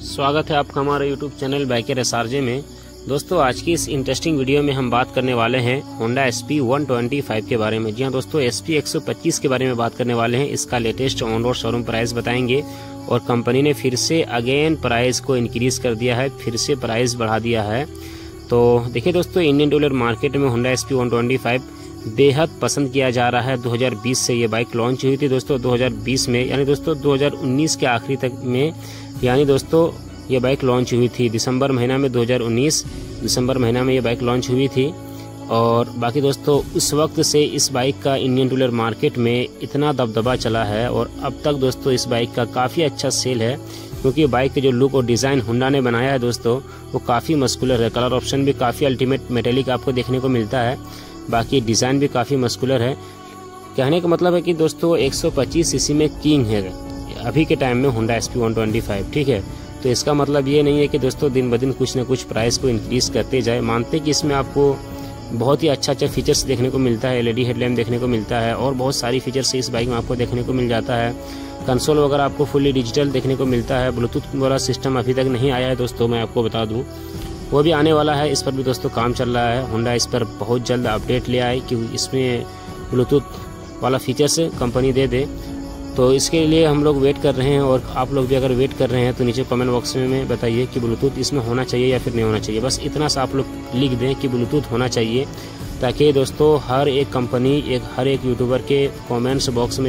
स्वागत है आपका हमारे YouTube चैनल बाइकर एसआरजे में। दोस्तों, आज की इस इंटरेस्टिंग वीडियो में हम बात करने वाले हैं होंडा SP 125 के बारे में। जी हाँ दोस्तों, SP 125 के बारे में बात करने वाले हैं। इसका latest on road showroom price बताएंगे और कंपनी ने फिर से अगेन प्राइस को इंक्रीज कर दिया है, फिर से प्राइस बढ़ा दिया है। तो देखिए दोस्तों, इंडियन टू व्हीलर मार्केट में होंडा SP 125 बेहद पसंद किया जा रहा है। 2020 से ये बाइक लॉन्च हुई थी दोस्तों, 2020 में, यानी दोस्तों 2019 के आखिरी तक में, यानी दोस्तों ये बाइक लॉन्च हुई थी दिसंबर महीना में, 2019 दिसंबर महीना में ये बाइक लॉन्च हुई थी। और बाकी दोस्तों उस वक्त से इस बाइक का इंडियन टू व्हीलर मार्केट में इतना दबदबा चला है और अब तक दोस्तों इस बाइक का काफ़ी अच्छा सेल है, क्योंकि बाइक के जो लुक और डिज़ाइन होंडा ने बनाया है दोस्तों वो काफ़ी मस्कुलर है। कलर ऑप्शन भी काफ़ी अल्टीमेट मेटेलिक आपको देखने को मिलता है, बाकी डिज़ाइन भी काफ़ी मस्कुलर है। कहने का मतलब है कि दोस्तों 125 सीसी में किंग है अभी के टाइम में होंडा SP 125, ठीक है। तो इसका मतलब ये नहीं है कि दोस्तों दिन ब दिन कुछ ना कुछ प्राइस को इंक्रीज करते जाए। मानते कि इसमें आपको बहुत ही अच्छा फीचर्स देखने को मिलता है, LED हेडलैम्प देखने को मिलता है और बहुत सारी फीचर्स इस बाइक में आपको देखने को मिल जाता है। कंसोल वगैरह आपको फुल्ली डिजिटल देखने को मिलता है। ब्लूटूथ वाला सिस्टम अभी तक नहीं आया है दोस्तों, मैं आपको बता दूँ, वो भी आने वाला है। इस पर भी दोस्तों काम चल रहा है। होंडा इस पर बहुत जल्द अपडेट ले आए कि इसमें ब्लूटूथ वाला फीचर्स कंपनी दे दे। तो इसके लिए हम लोग वेट कर रहे हैं और आप लोग भी अगर वेट कर रहे हैं तो नीचे कमेंट बॉक्स में बताइए कि ब्लूटूथ इसमें होना चाहिए या फिर नहीं होना चाहिए। बस इतना सा आप लोग लिख दें कि ब्लूटूथ होना चाहिए, ताकि दोस्तों हर एक कंपनी हर एक यूट्यूबर के कमेंट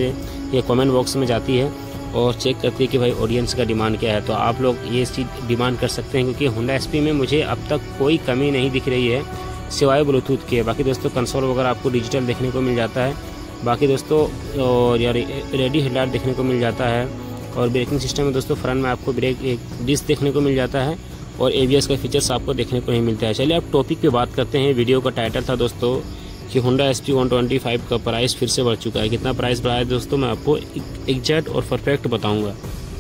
बॉक्स में जाती है और चेक करती है कि भाई ऑडियंस का डिमांड क्या है। तो आप लोग ये चीज़ डिमांड कर सकते हैं, क्योंकि होंडा SP में मुझे अब तक कोई कमी नहीं दिख रही है सिवाय ब्लूटूथ के। बाकी दोस्तों कंसोल वगैरह आपको डिजिटल देखने को मिल जाता है। बाकी दोस्तों और यार LED हेडलाइट देखने को मिल जाता है और ब्रेकिंग सिस्टम में दोस्तों फ्रंट में आपको ब्रेक एक डिस्क देखने को मिल जाता है और ABS का फीचर्स आपको देखने को नहीं मिलता है। चलिए अब टॉपिक पे बात करते हैं। वीडियो का टाइटल था दोस्तों कि होंडा SP 125 का प्राइस फिर से बढ़ चुका है। कितना प्राइस बढ़ा है दोस्तों मैं आपको एग्जैक्ट और परफेक्ट बताऊंगा।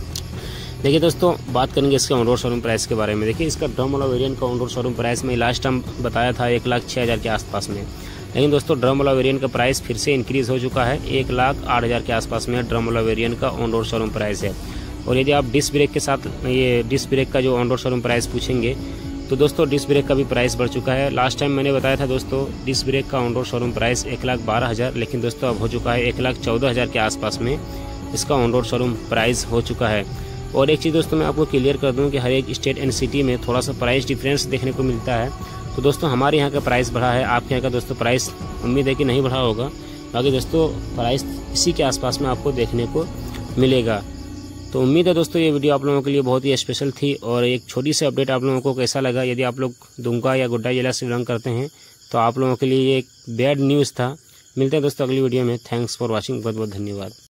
देखिए दोस्तों, बात करेंगे इसके ऑन रोड शोरूम प्राइस के बारे में। देखिए इसका ड्रम वाला वेरिएंट का ऑन रोड शोरूम प्राइस में लास्ट टाइम बताया था 1,06,000 के आसपास में, लेकिन दोस्तों ड्रम वाला वेरिएंट का प्राइस फिर से इंक्रीज हो चुका है। 1,08,000 के आसपास में ड्रम वाला वेरिएंट का ऑन रोड शोरूम प्राइस है। और यदि आप डिस्क ब्रेक के साथ ये डिस्क ब्रेक का जो ऑन रोड शोरूम प्राइस पूछेंगे तो दोस्तों डिस्क ब्रेक का भी प्राइस बढ़ चुका है। लास्ट टाइम मैंने बताया था दोस्तों डिस्क ब्रेक का ऑन रोड शोरूम प्राइस 1,12,000, लेकिन दोस्तों अब हो चुका है 1,14,000 के आसपास में इसका ऑन रोड शोरूम प्राइस हो चुका है। और एक चीज़ दोस्तों मैं आपको क्लियर कर दूं कि हर एक स्टेट एंड सिटी में थोड़ा सा प्राइस डिफरेंस देखने को मिलता है। तो दोस्तों हमारे यहाँ का प्राइस बढ़ा है, आपके यहाँ का दोस्तों प्राइस उम्मीद है कि नहीं बढ़ा होगा। बाकी दोस्तों प्राइस इसी के आसपास में आपको देखने को मिलेगा। तो उम्मीद है दोस्तों ये वीडियो आप लोगों के लिए बहुत ही स्पेशल थी और एक छोटी सी अपडेट आप लोगों को कैसा लगा। यदि आप लोग दुमका या गोड्डा जिला से बिलोंग करते हैं तो आप लोगों के लिए ये एक बैड न्यूज़ था। मिलते हैं दोस्तों अगली वीडियो में। थैंक्स फॉर वॉचिंग, बहुत बहुत धन्यवाद।